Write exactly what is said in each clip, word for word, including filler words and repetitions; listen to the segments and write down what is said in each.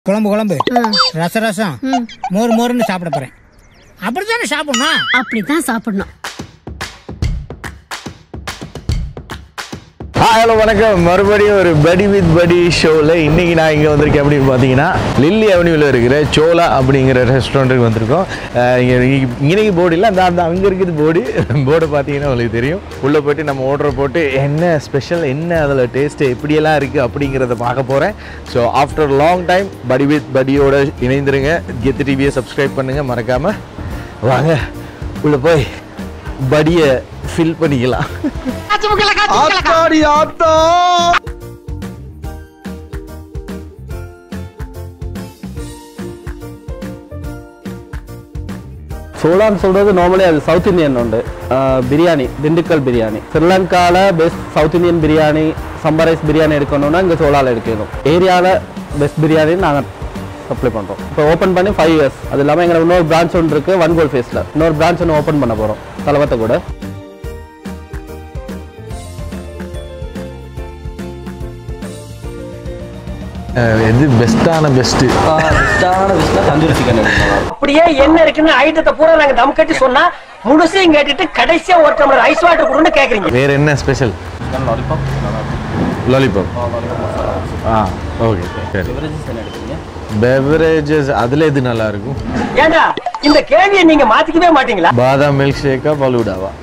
குழம்பு குழம்பு ரச ரசம் மோர் மோர்னு சாப்பிட போறேன். அப்படித்தானே சாப்பிடணும். அப்படித்தான் சாப்பிடணும். ஹலோ வணக்கம், மறுபடியும் ஒரு படி வித் படி ஷோவில் இன்றைக்கி நான் இங்கே வந்திருக்கேன் அப்படின்னு பார்த்தீங்கன்னா லில்லி அவென்யூவில் இருக்கிற சோலா அப்படிங்கிற ரெஸ்டாரண்ட்டுக்கு வந்திருக்கோம். இங்கே இன்றைக்கி போர்டு இல்லை, அந்த அந்த அங்கே இருக்குது போர்டு போர்டை பார்த்தீங்கன்னா உங்களுக்கு தெரியும். உள்ளே போய்ட்டு நம்ம ஆர்டர் போட்டு என்ன ஸ்பெஷல், என்ன அதில் டேஸ்ட்டு எப்படியெல்லாம் இருக்குது அப்படிங்கிறத பார்க்க போகிறேன். ஸோ ஆஃப்டர் லாங் டைம் படி வித் படியோட இணைந்துருங்க. கெத்து டிவியை சப்ஸ்கிரைப் பண்ணுங்கள் மறக்காமல். வாங்க உள்ளே போய் படியை ஃபில் பண்ணிக்கலாம். சோலான்னு சொல்றது நார்மலி அது சவுத் இந்தியன் உண்டு. பிரியாணி, திண்டுக்கல் பிரியாணி. ஸ்ரீலங்காவில் பெஸ்ட் சவுத் இந்தியன் பிரியாணி, சம்பா ரைஸ் பிரியாணி எடுக்கணும்னா இங்கே சோலாவில் எடுக்கணும். ஏரியாவில் பெஸ்ட் பிரியாணி நாங்கள் சப்ளை பண்ணுறோம். இப்போ ஓப்பன் பண்ணி ஃபைவ் இயர்ஸ். அது இல்லாமல் எங்களுக்கு இன்னொரு பிரான்ச் ஒன்று இருக்குது, ஒன் கோல் ஃபேஸில். இன்னொரு பிரான்ச் ஒன்று ஓப்பன் பண்ண போகிறோம் தலவத்தை கூட. எது பெஸ்ட்டான பெஸ்ட்டு பெஸ்ட்டான பெஸ்ட்டாக தந்தூரி சிக்கன் எடுக்கணும். அப்படியே என்ன இருக்குன்னு ஐட்டத்தை பூரா நாங்க தம் கட்டி சொன்னா முழுசையும் கேட்டுட்டு கடைசியா ஒரு டம்ளர் ஐஸ் வாட்டர் கொடுன்னு கேக்குறீங்க. வேறு என்ன ஸ்பெஷல்? லாலிபாப் லாலிபாப் ஆ ஓகே சரி. பெவரேஜஸ் என்ன எடுக்கிறீங்க? பெவரேஜஸ் அதில் எது நல்லா இருக்கும்? ஏண்டா இந்த கேள்வியை நீங்க மாத்திக்கவே மாட்டீங்களா? பாதாம் மில்க் ஷேக்கா ஃபலூடாவா?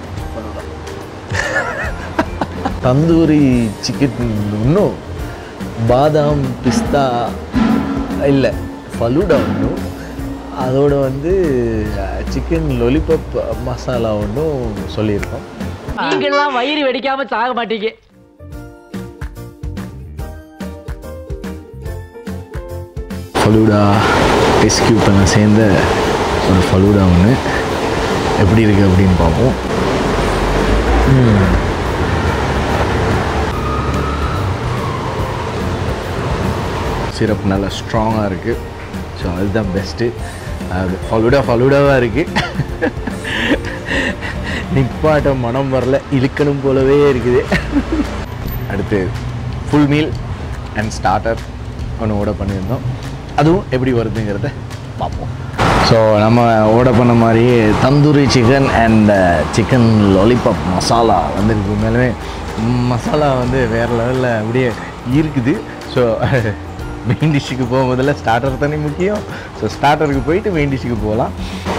தந்தூரி சிக்கன் இன்னும் பாதாம் பிஸ்தா இல்லை, ஃபலூடா ஒன்றும், அதோட வந்து சிக்கன் லொலிபாப் மசாலா ஒன்றும் சொல்லியிருக்கோம். நீங்கெல்லாம் வயிறு வெடிக்காம சாக மாட்டீங்க. ஃபலூடா டெஸ்ட் கியூப் பண்ண சேர்ந்த ஒரு ஃபலூடா ஒன்று எப்படி இருக்குது அப்படின்னு பார்ப்போம். சிரப் நல்லா ஸ்ட்ராங்காக இருக்குது. ஸோ அதுதான் பெஸ்ட்டு. அது ஃபலூடா ஃபலூடாவாக இருக்குது. நிப்பாட்ட மனம் வரல, இழுக்கணும் போலவே இருக்குது. அடுத்து ஃபுல் மீல் அண்ட் ஸ்டார்டர் ஒன்று ஆர்டர் பண்ணியிருந்தோம். அதுவும் எப்படி வருதுங்கிறத பார்ப்போம். ஸோ நம்ம ஆர்டர் பண்ண மாதிரியே tandoori chicken and chicken lollipop masala வந்துருக்கு. மேலுமே மசாலா வந்து வேறு லெவலில் அப்படியே இருக்குது. ஸோ மெயின் டிஷ்ஷுக்கு போக முதல்ல ஸ்டார்டர் தானே முக்கியம். ஸோ ஸ்டார்டருக்கு போயிட்டு மெயின் டிஷ்ஷுக்கு போகலாம்.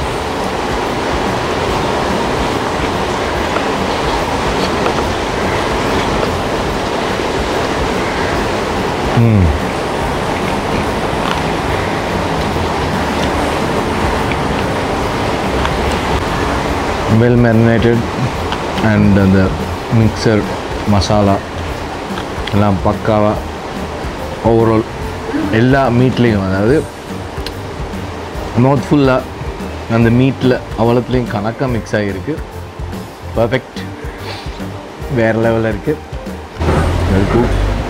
ம் வெல் மேரினேட்டட் அண்ட் அந்த மிக்சர் மசாலா எல்லாம் பக்காவாக ஓவரால் எல்லா மீட்லேயும், அதாவது மவுத் ஃபுல்லாக அந்த மீட்டில் அவ்வளோத்துலேயும் கணக்காக மிக்ஸ் ஆகிருக்கு. பர்ஃபெக்ட், வேறு லெவலில் இருக்குது. வெல்கூ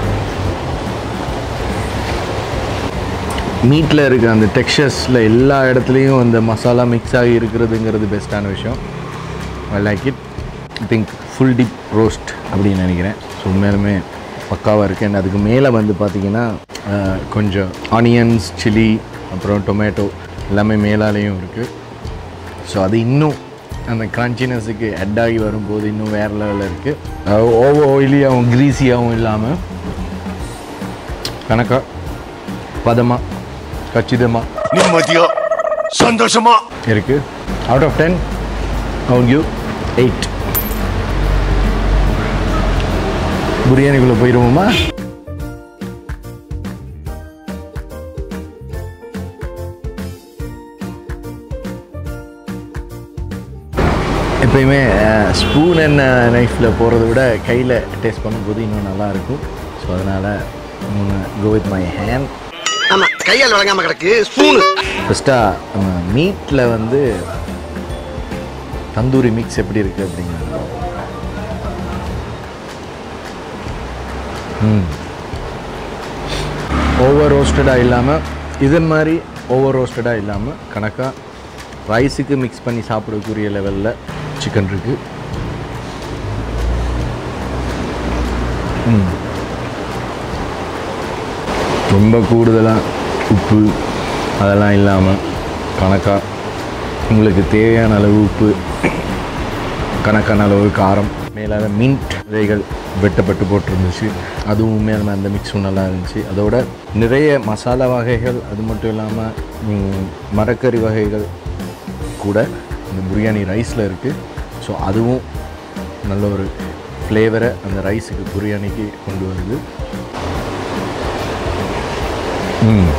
மீட்டில் இருக்க அந்த டெக்ஸ்சர்ஸில் எல்லா இடத்துலையும் அந்த மசாலா மிக்ஸ் ஆகி இருக்கிறதுங்கிறது பெஸ்ட்டான விஷயம். I like it. I think full dip roast அப்படின்னு நினைக்கிறேன். ஸோ உண்மையிலுமே பக்காவாக இருக்குது. அண்ட் அதுக்கு மேலே வந்து பார்த்திங்கன்னா கொஞ்சம் ஆனியன்ஸ், சில்லி, அப்புறம் டொமேட்டோ எல்லாமே மேலாலேயும் இருக்குது. ஸோ அது இன்னும் அந்த க்ரன்ச்சினஸுக்கு ஹெட் ஆகி வரும்போது இன்னும் வேறு லெவலில் இருக்குது. ஓவர் ஆயிலியாகவும் க்ரீஸியாகவும் இல்லாமல் கணக்காக பதமாக கச்சிதமாக நிம்மதியாக சந்தோஷமாக இருக்குது. Out of ten I will give eight. பிரியாணிக்குள்ளே போயிடுவோமா? எப்பயுமே ஸ்பூன் அண்ட் நைஃப்பில் போகிறத விட கையில் டேஸ்ட் பண்ணும்போது இன்னும் நல்லாயிருக்கும். ஸோ அதனால் கோ வித் மை ஹேண்ட். ஆமாம், கையால் வழங்காமல் கிடக்கு ஸ்பூன். ஃபஸ்ட்டாக மீட்டில் வந்து தந்தூரி மிக்ஸ் எப்படி இருக்குது அப்படிங்கிறது. ம் ஓவர் ரோஸ்டடாக இல்லாமல், இதன் மாதிரி ஓவர் ரோஸ்டடாக இல்லாமல் கணக்காக ரைஸுக்கு மிக்ஸ் பண்ணி சாப்பிடக்கூடிய லெவலில் சிக்கன் இருக்குது. ம் ரொம்ப கூடுதலாக உப்பு அதெல்லாம் இல்லாமல் கணக்காக உங்களுக்கு தேவையான அளவு உப்பு, கணக்கான அளவு காரம், மேலாக மின்ட் விதைகள் வெட்டப்பட்டு போட்டிருந்துச்சு. அதுவும் உண்மையான அந்த மிக்ஸும் நல்லா இருந்துச்சு. அதோட நிறைய மசாலா வகைகள், அது மட்டும் இல்லாமல் மரக்கறி வகைகள் கூட இந்த பிரியாணி ரைஸில் இருக்குது. ஸோ அதுவும் நல்ல ஒரு ஃப்ளேவரை அந்த ரைஸுக்கு பிரியாணிக்கு கொண்டு வருது. ம்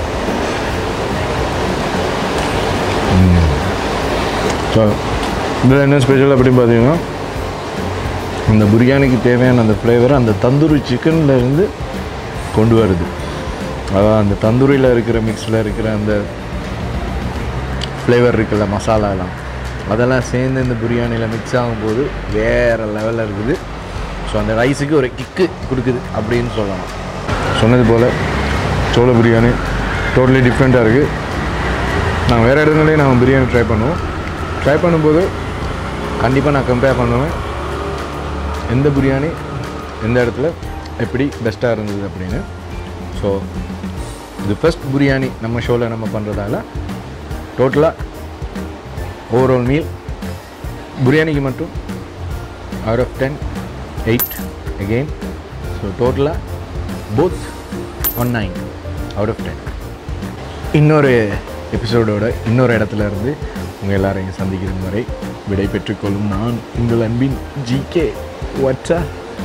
ஸோ இதில் என்ன ஸ்பெஷல் அப்படின்னு பார்த்தீங்கன்னா, அந்த பிரியாணிக்கு தேவையான அந்த ஃப்ளேவரை அந்த தந்தூரி சிக்கன்லேருந்து கொண்டு வருது. அதாவது அந்த தந்தூரியில் இருக்கிற மிக்ஸில் இருக்கிற அந்த ஃப்ளேவர் இருக்குல்ல, மசாலாலாம் அதெல்லாம் சேர்ந்து இந்த பிரியாணியில் மிக்ஸ் ஆகும்போது வேறு லெவலில் இருக்குது. ஸோ அந்த ரைஸுக்கு ஒரு கிக்கு கொடுக்குது அப்படின்னு சொல்லலாம். சொன்னது போல் சோள பிரியாணி டோட்டலி டிஃப்ரெண்ட்டாக இருக்குது. நான் வேறு இடத்துலேயே நான் பிரியாணி ட்ரை பண்ணுவோம். ட்ரை பண்ணும்போது கண்டிப்பாக நான் கம்பேர் பண்ணுவேன் எந்த பிரியாணி எந்த இடத்துல எப்படி பெஸ்ட்டாக இருந்தது அப்படின்னு. ஸோ இது ஃபஸ்ட் பிரியாணி நம்ம ஷோவில் நம்ம பண்ணுறதால டோட்டலாக ஓவரால் மீல் பிரியாணிக்கு மட்டும் out of ten eight again. So டோட்டலாக both one nine out of ten. இன்னொரு எபிசோடோட இன்னொரு இடத்துல இருந்து உங்கள் எல்லாரையும் சந்திக்கிற வரை விடை பெற்றுக்கொள்ளும் நான் உங்கள் அன்பின் ஜிகே. வாட்ஸா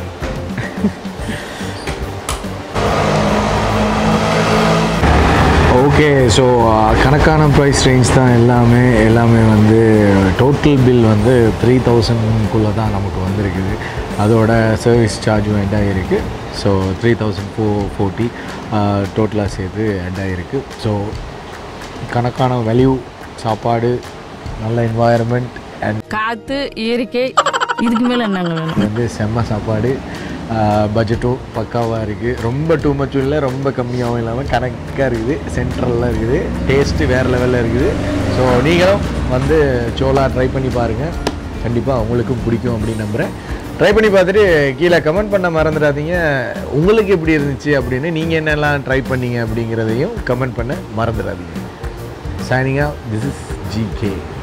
ஓகே. ஸோ கணக்கான ப்ரைஸ் ரேஞ்ச் தான் எல்லாமே எல்லாமே வந்து டோட்டல் பில் வந்து த்ரீ தௌசண்ட்குள்ளே தான் நமக்கு வந்திருக்குது. அதோட சர்வீஸ் சார்ஜும் ஆட் ஆகிருக்கு. So three thousand four forty டோட்டலாக சேர்த்து ஆட் ஆகிருக்கு. ஸோ கணக்கான வேல்யூ, சாப்பாடு, நல்ல என்வாயர்மெண்ட் அண்ட் காற்று, இயற்கை, இதுக்கு மேலே என்னங்க வேணும்? வந்து செம்ம சாப்பாடு. பட்ஜெட்டும் பக்காவாக இருக்குது. ரொம்ப டூ மச்சும் இல்லை, ரொம்ப கம்மியாகவும் இல்லாமல் கணக்காக இருக்குது. சென்ட்ரலில் இருக்குது. டேஸ்ட்டு வேறு லெவலில் இருக்குது. ஸோ நீங்களும் வந்து சோலா ட்ரை பண்ணி பாருங்கள். கண்டிப்பாக உங்களுக்கும் பிடிக்கும் அப்படின்னு நம்புகிறேன். ட்ரை பண்ணி பார்த்துட்டு கீழே கமெண்ட் பண்ண மறந்துடாதீங்க. உங்களுக்கு எப்படி இருந்துச்சு அப்படின்னு, நீங்கள் என்னெல்லாம் ட்ரை பண்ணீங்க அப்படிங்கிறதையும் கமெண்ட் பண்ண மறந்துடாதீங்க. Signing out, this is G K.